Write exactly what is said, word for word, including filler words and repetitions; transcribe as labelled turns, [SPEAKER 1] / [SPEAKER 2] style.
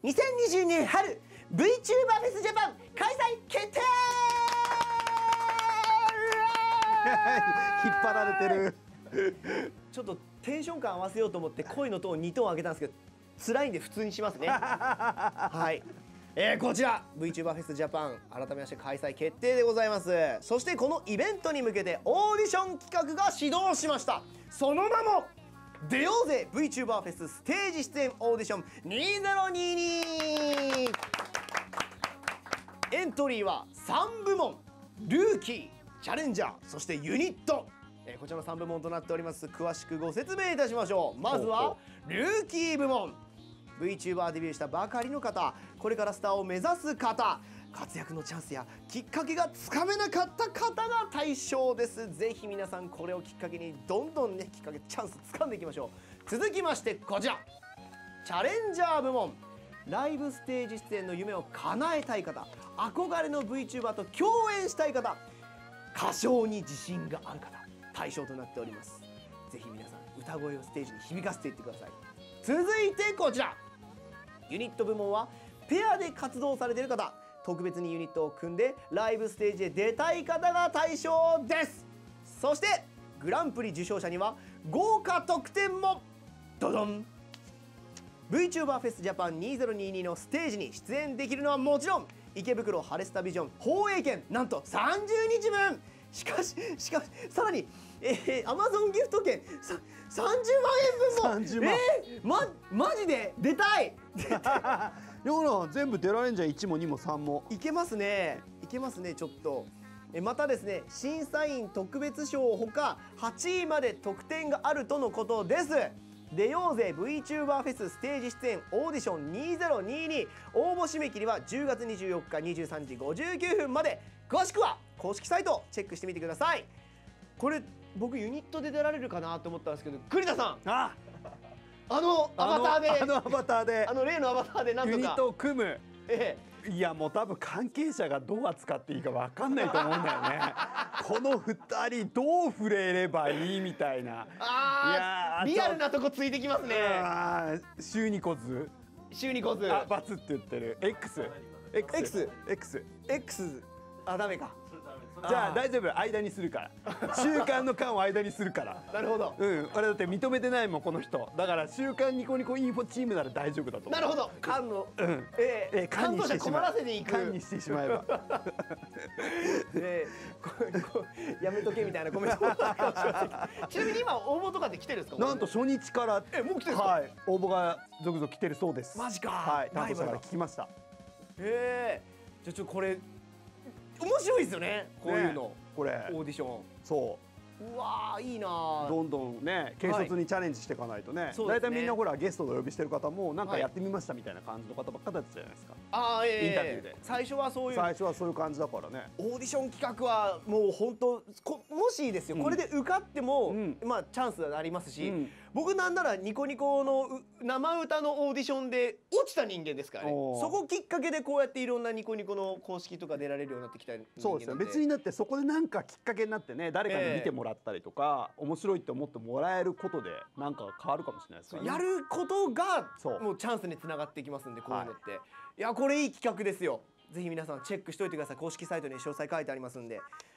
[SPEAKER 1] にせんにじゅうにねん春 VTuber フェスジャパン開催決定
[SPEAKER 2] 引っ張られてる
[SPEAKER 1] ちょっとテンション感合わせようと思って声のトーンにトーン上げたんですけど辛いんで普通にしますねはい、えー、こちら VTuber フェスジャパン改めまして開催決定でございます。そしてこのイベントに向けてオーディション企画が始動しました。その名も出ようぜ VTuber フェスステージ出演オーディションにせんにじゅうに。エントリーはさんぶもん、ルーキー、チャレンジャー、そしてユニット、えー、こちらのさんぶもんとなっております。詳しくご説明いたしましょう。まずはルーキー部門、 VTuber デビューしたばかりの方、これからスターを目指す方、活躍のチャンスやきっかけがつかめなかった方が対象です。ぜひ皆さんこれをきっかけにどんどんねきっかけチャンスつかんでいきましょう。続きましてこちらチャレンジャー部門、ライブステージ出演の夢を叶えたい方、憧れの VTuber と共演したい方、歌唱に自信がある方対象となっております。ぜひ皆さん歌声をステージに響かせていってください。続いてこちらユニット部門はペアで活動されている方、特別にユニットを組んでライブステージで出たい方が対象です。そしてグランプリ受賞者には豪華特典もドドン。 VTuber フェスジャパンにせんにじゅうにのステージに出演できるのはもちろん池袋ハレスタビジョン放映券なんとさんじゅうにちぶん、しかししかしさらに、えー、Amazon ギフト券ささんじゅうまんえんぶんも
[SPEAKER 2] さんじゅうまん、
[SPEAKER 1] えー、まマジで出たい出たい
[SPEAKER 2] ような全部出られんじゃん。いちもにもさんも
[SPEAKER 1] いけますね、いけますね。ちょっとえまたですね、審査員特別賞ほかはちいまで得点があるとのことです。出ようぜ VTuber フェスステージ出演オーディションにせんにじゅうに、応募締め切りはじゅうがつにじゅうよっかにじゅうさんじごじゅうきゅうふんまで。詳しくは公式サイトをチェックしてみてください。これ僕ユニットで出られるかなと思ったんですけど、栗田さん、
[SPEAKER 2] あ
[SPEAKER 1] あのアバターで
[SPEAKER 2] あのアバターで
[SPEAKER 1] あの例のアバターでなんとか
[SPEAKER 2] ユニットを組む。
[SPEAKER 1] ええ、
[SPEAKER 2] いやもう多分関係者がどう扱っていいか分かんないと思うんだよねこのふたりどう触れればいいみたいな。
[SPEAKER 1] あーリアルなとこついてきますね。
[SPEAKER 2] 週にこず
[SPEAKER 1] 週にこず
[SPEAKER 2] あバツって言ってる X
[SPEAKER 1] X
[SPEAKER 2] X
[SPEAKER 1] X あダメか。
[SPEAKER 2] じゃあ大丈夫、間にするから週刊の間を間にするから
[SPEAKER 1] なるほど。
[SPEAKER 2] うんあれだって認めてないもんこの人だから週刊ニコニコインフォチームなら大丈夫だと思う。
[SPEAKER 1] なるほど。間の
[SPEAKER 2] うん
[SPEAKER 1] ええ
[SPEAKER 2] 間にしてしま
[SPEAKER 1] 担当者困らせていく
[SPEAKER 2] 間にしてしまえば
[SPEAKER 1] えここやめとけみたいなコメントもあるかもしれませんけどちなみに今応募とかって来てるんですか。
[SPEAKER 2] なんと初日から
[SPEAKER 1] えもう来てるんですか。
[SPEAKER 2] はい応募が続々来てるそうです。
[SPEAKER 1] マジか。
[SPEAKER 2] はい担当者から聞きました。
[SPEAKER 1] へえじゃあちょっとこれ面白いですよねこういうの、
[SPEAKER 2] ねこれ
[SPEAKER 1] オーディション。
[SPEAKER 2] そう
[SPEAKER 1] うわーいいなー。
[SPEAKER 2] どんどんね軽率にチャレンジしていかないとね。
[SPEAKER 1] そうですね
[SPEAKER 2] 大体みんなほらゲストでお呼びしてる方もなんかやってみましたみたいな感じの方ばっかだったじゃないですか。
[SPEAKER 1] あーええ
[SPEAKER 2] インタビューで
[SPEAKER 1] 最初はそういう
[SPEAKER 2] 最初はそういう感じだからね。
[SPEAKER 1] オーディション企画はもう本当こもしですよ、
[SPEAKER 2] うん
[SPEAKER 1] これで受かっても、
[SPEAKER 2] うん
[SPEAKER 1] まあチャンスはありますし、
[SPEAKER 2] うん
[SPEAKER 1] 僕なんならニコニコのう生歌のオーディションで落ちた人間ですからね。
[SPEAKER 2] おー
[SPEAKER 1] そこきっかけでこうやっていろんなニコニコの公式とか出られるようになってきた人間なんで。
[SPEAKER 2] そうですよ。別にだってそこでなんかきっかけになってね誰かに見てもらったりとか、面白いって思ってもらえることでなんか変わるかもしれないですからね。
[SPEAKER 1] やることが
[SPEAKER 2] そう
[SPEAKER 1] もうチャンスにつながっていきますんで、こういうのって、い、やこれいい企画ですよ。ぜひ皆さんチェックしておいてください。公式サイトに詳細書いてありますんで。